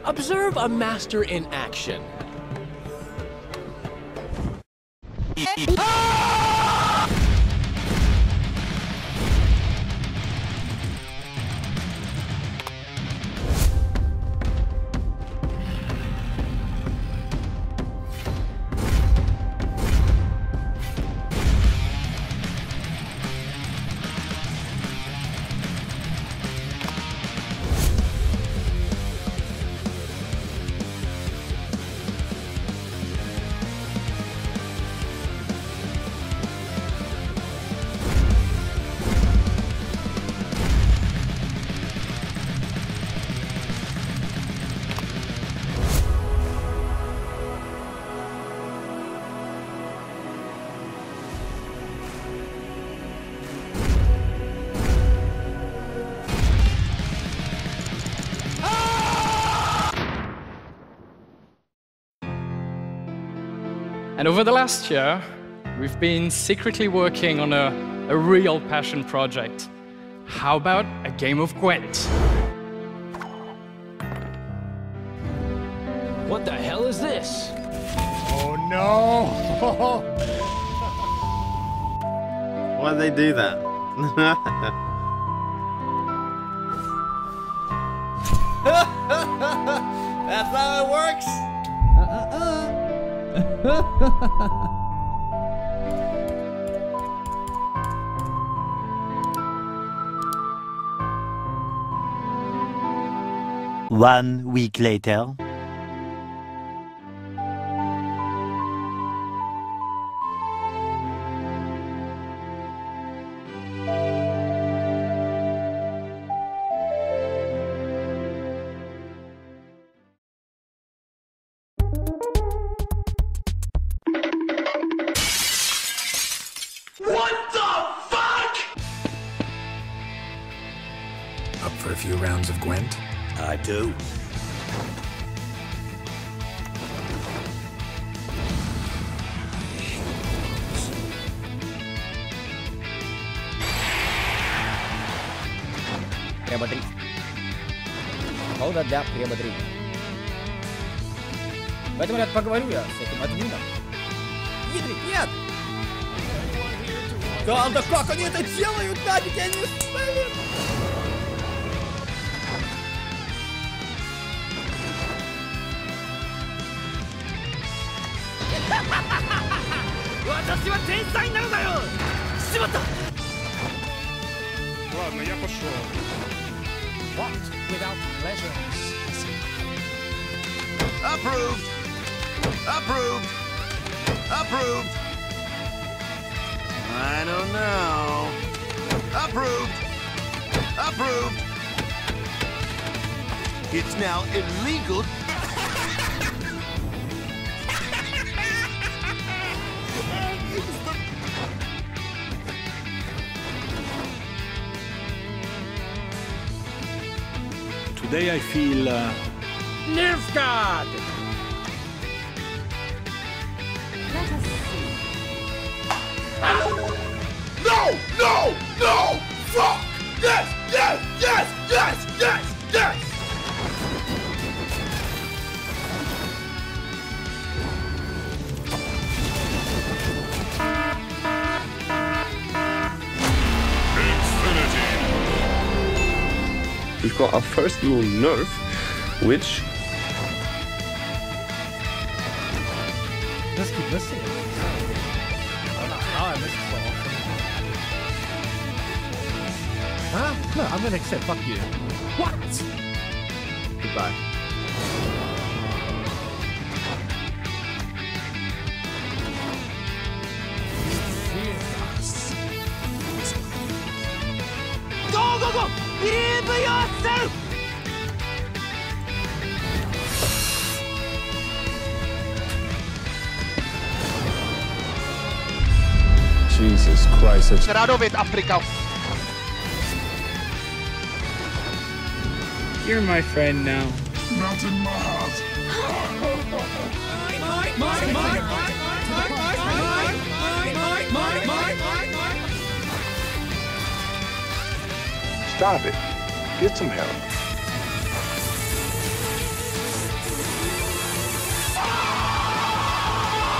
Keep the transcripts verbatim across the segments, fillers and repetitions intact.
Observe a master in action. And over the last year, we've been secretly working on a, a real passion project. How about a game of Gwent? What the hell is this? Oh no! Why'd they do that? That's how it works! Uh-uh-uh. One week later. Up for a few rounds of Gwent? I do. Прямо три. Ну да, да, прямо три. Поэтому, ребят, поговорю я с этим админом. Дмитрий, нет! Да, да как они это делают, нафиг, я не успею! Ладно, я пошел. What without pleasure? Approved! Approved! Approved! I don't know. Approved! Approved! It's now illegal. Today I feel uh... Nilfgaard! Let us see. No! No! No! Fuck! Yes! Yes! Yes! Yes! Yes! Yes! We've got our first little nerf, which... Let's keep listening. Oh, no, I missed it so often. Huh? No, I'm gonna accept. Fuck you. What? Goodbye. Go, go, go! Believe yourself! Jesus Christ, it's... Get out of it, Africa! You're my friend now. Not in my heart. Stop it. Get some help.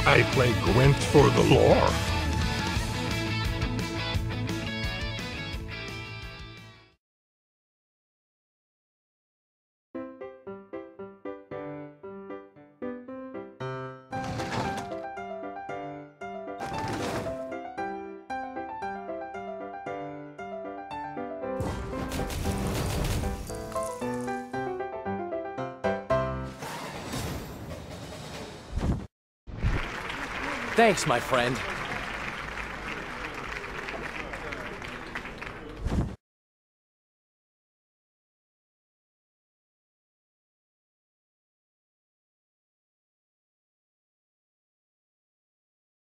I play Gwent for the lore. Thanks, my friend.